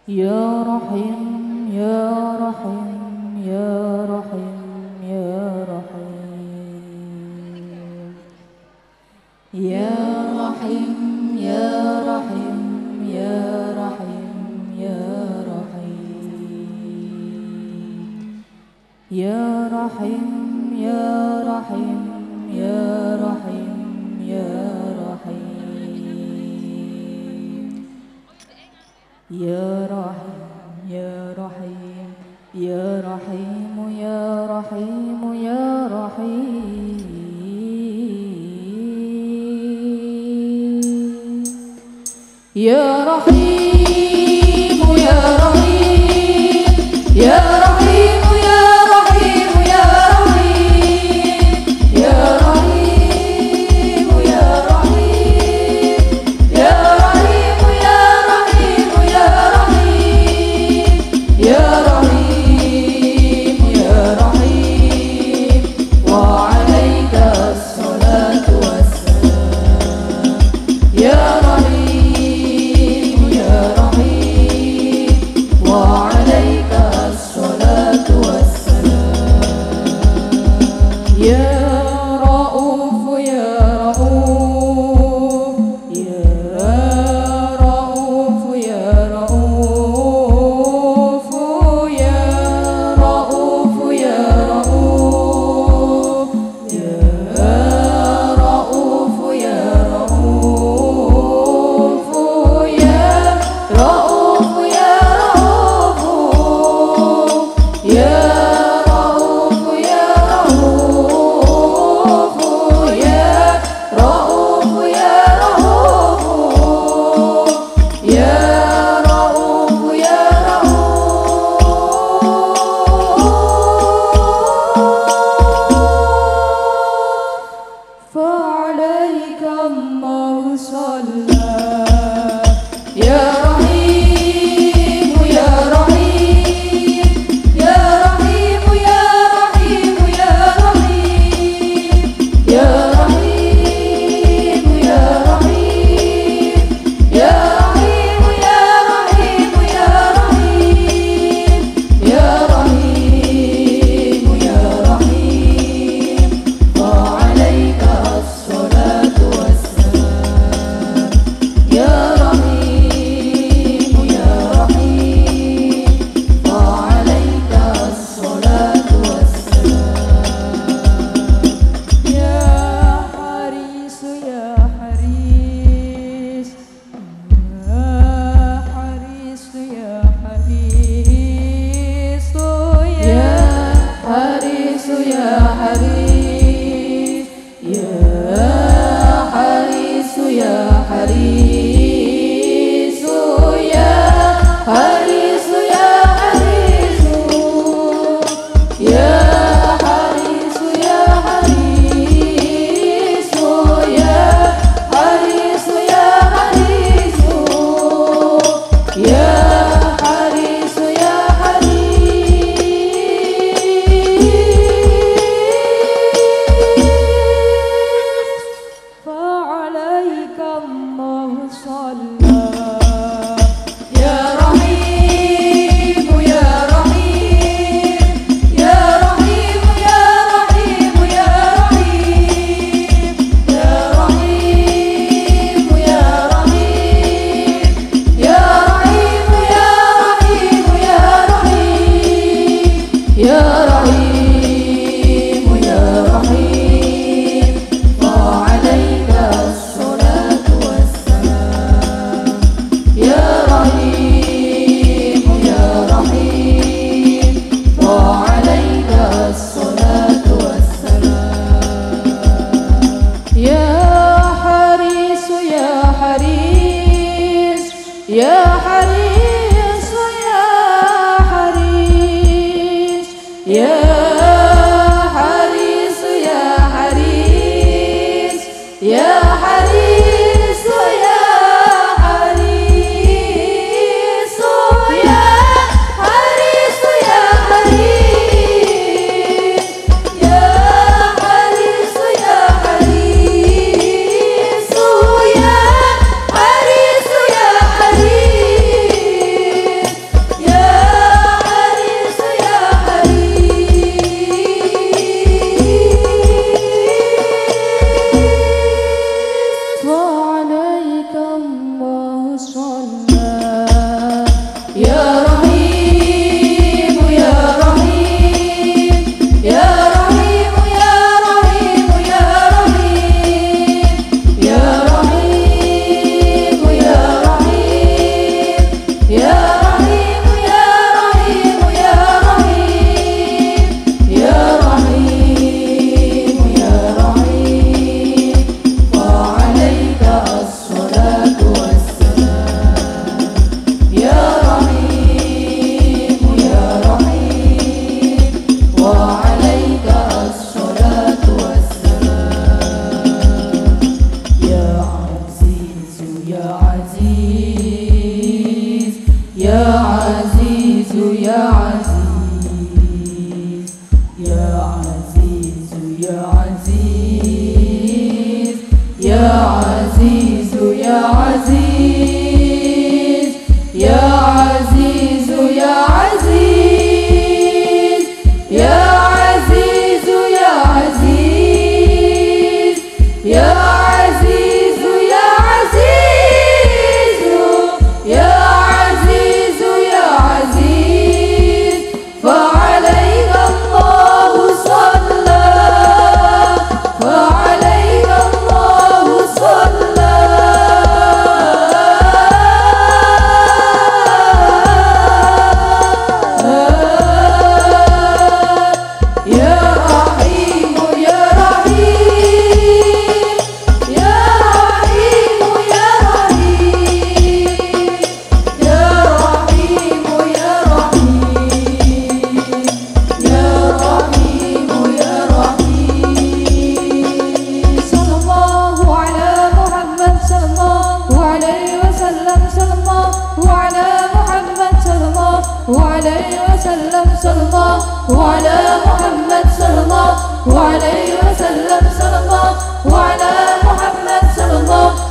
يا رحيم يا رحيم يا رحيم يا رحيم يا رحيم يا رحيم يا رحيم يا رحيم يا رحيم يا رحيم يا رحيم يا يا رحيم يا رحيم يا رحيم يا رحيم يا رحيم يا رحيم يا رحيم يا رحيم يا رحيم يا رحيم يا رحيم يا رحيم يا رحيم يا رحيم يا رحيم يا رحيم يا رحيم وعليك الصلاة والسلام يا رحيم يا رحيم وعليك الصلاة والسلام يا رؤوف يا رؤوف يا رؤوف يا رؤوف يا رؤوف يا رؤوف يا رؤوف يا رؤوف يا رؤوف يا رؤوف يا رؤوف يا رؤوف يا رؤوف يا رؤوف يا رؤوف يا رؤوف فعليك الله صلى يا رحيم يا رحيم يا رحيم يا رحيم يا رحيم يا رحيم يا رحيم يا رحيم يا رحيم يا رحيم يا رحيم يا رحيم وعليك الصلاة والسلام يا رحيم يا رحيم وعليك الصلاة والسلام يا حريص يا حريص يا حريص يا حريص يا حريص يا حريص يا حريص يا حريص يا حريص يا حريص يا حريص يا حريص يا حريص يا حريص يا حريص يا حريص فعليك الله صلى يا رحيم يا رحيم يا رحيم يا رحيم يا رحيم يا رحيم يا رحيم يا رحيم يا رحيم يا رحيم يا رحيم يا رحيم وعليك الصلاة والسلام يا رحيم يا رحيم وعليك الصلاة والسلام يا حريص يا حريص يا حريص يا حريص يا حريص يا حريص يا حريص يا حريص يا حريص يا حريص يا حريص يا حريص يا حريص يا حريص صلى. يا رحيم يا رحيم يا رحيم يا رحيم يا رحيم يا رحيم يا رحيم يا رحيم يا رحيم يا رحيم يا رحيم يا رحيم وعليك الصلاة والسلام. يا رحيم يا رحيم وعليك الصلاة والسلام. يا عزيز يا عزيز يا عزيز يا عزيز يا عزيز يا عزيز يا عزيز يا عزيز يا عزيز يا عزيز يا عزيز يا عزيز يا عزيز يا عزيز يا عزيز يا عزيز فعليك الله صلى فعليك الله صلى. يا رحيم يا رحيم يا رحيم يا رحيم يا رحيم يا رحيم يا رحيم يا رحيم. صلى الله على محمد صلى الله عليه وسلم صلى الله على محمد صلى الله عليه وسلم صلى الله على محمد صلى الله عليه وسلم صلى الله على محمد صلى الله